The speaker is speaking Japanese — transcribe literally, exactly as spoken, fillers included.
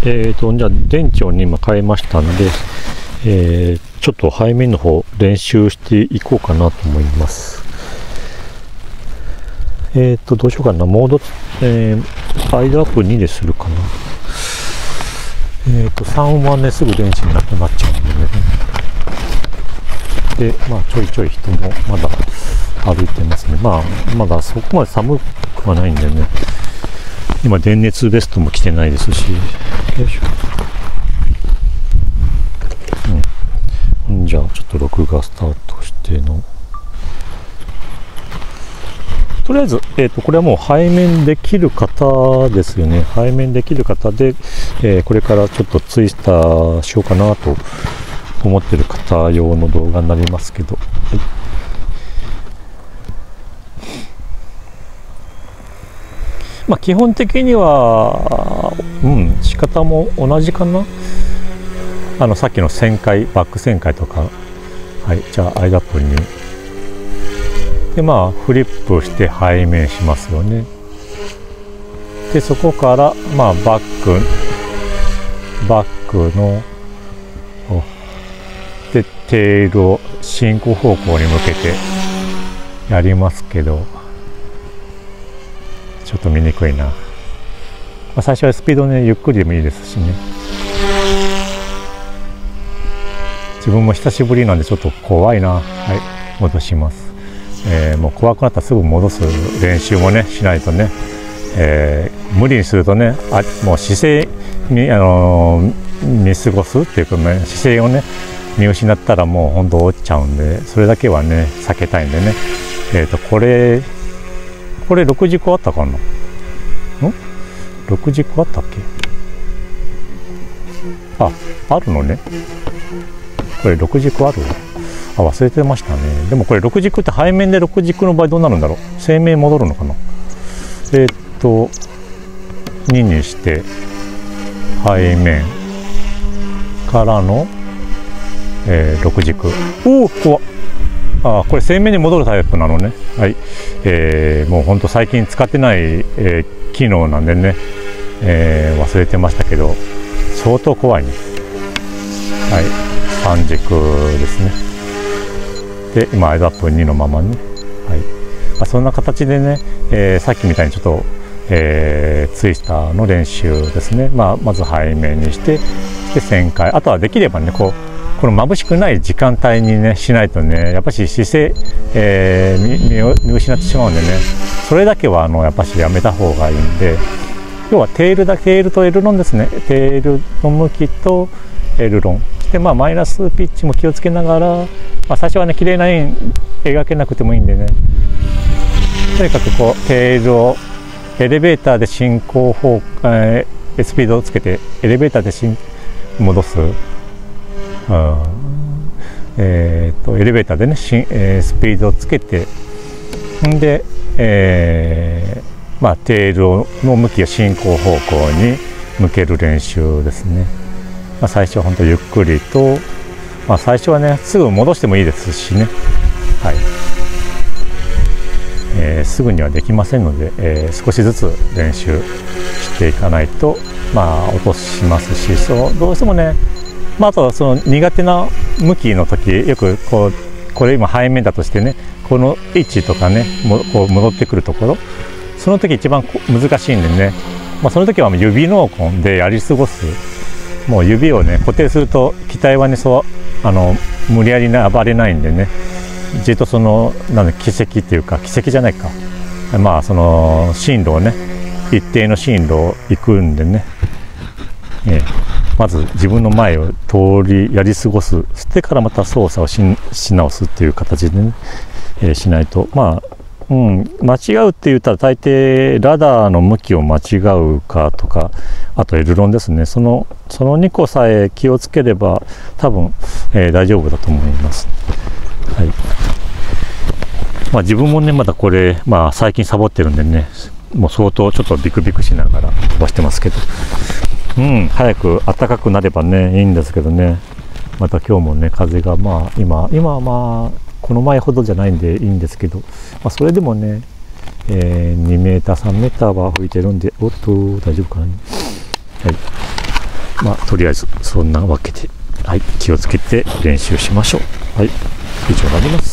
えーと、じゃあ電池を、ね、今変えましたんで、えー、ちょっと背面の方練習していこうかなと思います。えーと、どうしようかな。モード、えー、アイドアップにでするかな。えーと、さんはね、すぐ電池なくなっちゃうんでね。で、まあ、ちょいちょい人もまだ歩いてますね。まあ、まだそこまで寒くはないんでね。今、電熱ベストも着てないですし。よいしょ。うん。じゃあ、ちょっと録画スタートしての。とりあえず、えーと、これはもう背面できる方ですよね。背面できる方で、えー、これからちょっとツイスターしようかなと思ってる方用の動画になりますけど。はい。まあ、基本的には、うん、仕方も同じかな。あの、さっきの旋回、バック旋回とか。はい、じゃあ、アイダップに。で、まあ、フリップして背面しますよね。で、そこから、まあ、バック、バックの、で、テールを進行方向に向けてやりますけど、ちょっと見にくいな。まあ、最初はスピードね、ゆっくりでもいいですしね。自分も久しぶりなんでちょっと怖いな。はい、戻します。えー、もう怖くなったらすぐ戻す練習もね、しないとね。えー、無理にするとね、あ、もう姿勢に、あのー、見過ごすっていうかね、姿勢をね、見失ったらもう本当落ちちゃうんで、それだけはね、避けたいんでね。えっと、これ、これろく軸あったかな？ん ?ろく 軸あったっけ？あ、あるのね。これろく軸あるわ。あ、忘れてましたね。でもこれろく軸って背面でろく軸の場合どうなるんだろう。正面戻るのかな。えー、っと、ににして背面からの、えー、ろく軸。おお、怖っ。あ、これ正面に戻るタイプなのね。はい。えー、もうほんと最近使ってない、えー、機能なんでね、えー、忘れてましたけど、相当怖いね。はい。さん軸ですね。で、今、アイダップにのままね。はい。まあ、そんな形でね、えー、さっきみたいにちょっと、えー、ツイスターの練習ですね。まあ、まず背面にして、で、旋回。あとはできればね、こう、この眩しくない時間帯にね、しないとね、やっぱし姿勢、えー、見, 見失ってしまうんでね、それだけは、あの、やっぱしやめた方がいいんで、要はテールだ、テールとエルロンですね。テールの向きとエルロン。で、まあ、マイナスピッチも気をつけながら、まあ、最初はね、綺麗な円描けなくてもいいんでね、とにかくこう、テールをエレベーターで進行方向、えー、スピードをつけて、エレベーターで進戻す。うん、えー、とエレベーターでね、えー、スピードをつけて、んで、えーまあ、テールの向きを進行方向に向ける練習ですね。まあ、最初は本当ゆっくりと、まあ、最初はねすぐ戻してもいいですしね、はい、えー、すぐにはできませんので、えー、少しずつ練習していかないと、まあ、落としますし、そうどうしてもね、まあ、あとはその苦手な向きの時、よくこうこれ今背面だとしてね、この位置とかね、もこう戻ってくるところ、その時一番難しいんでね、まあ、その時は指ノーコンでやり過ごす。もう指をね固定すると機体はね、そうあの無理やりね暴れないんでね、じっとそのなんだ軌跡っていうか、軌跡じゃないか、まあその進路をね、一定の進路を行くんでね、えーまず自分の前を通りやり過ごす、してからまた操作を し, し直すっていう形でね、えー、しないと、まあ、うん、間違うって言ったら大抵ラダーの向きを間違うかとか、あとエルロンですね、そのそのにこさえ気をつければ多分、えー、大丈夫だと思います。はい。まあ、自分もねまだこれ、まあ、最近サボってるんでね、もう相当ちょっとビクビクしながら飛ばしてますけど。うん、早く暖かくなればねいいんですけどね、また今日もね風がまあ今今はまあこの前ほどじゃないんでいいんですけど、まあ、それでもね、えー、にメーターさんメーターは吹いてるんで、おっと大丈夫かな。はい。 まあとりあえずそんなわけで、はい、気をつけて練習しましょう。はい、以上になります。